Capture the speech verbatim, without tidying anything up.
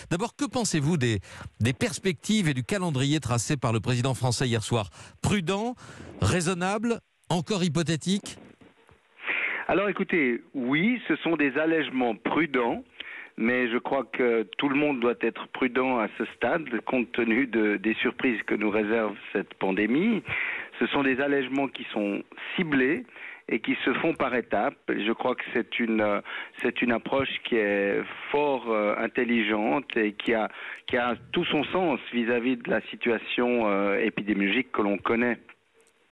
D'abord, que pensez-vous des, des perspectives et du calendrier tracé par le président français hier soir? Prudent, raisonnable, encore hypothétique? Alors écoutez, oui, ce sont des allègements prudents, mais je crois que tout le monde doit être prudent à ce stade, compte tenu de, des surprises que nous réserve cette pandémie. Ce sont des allègements qui sont ciblés et qui se font par étapes. Je crois que c'est une, c'est une approche qui est fort euh, intelligente et qui a, qui a tout son sens vis-à-vis de la situation euh, épidémiologique que l'on connaît.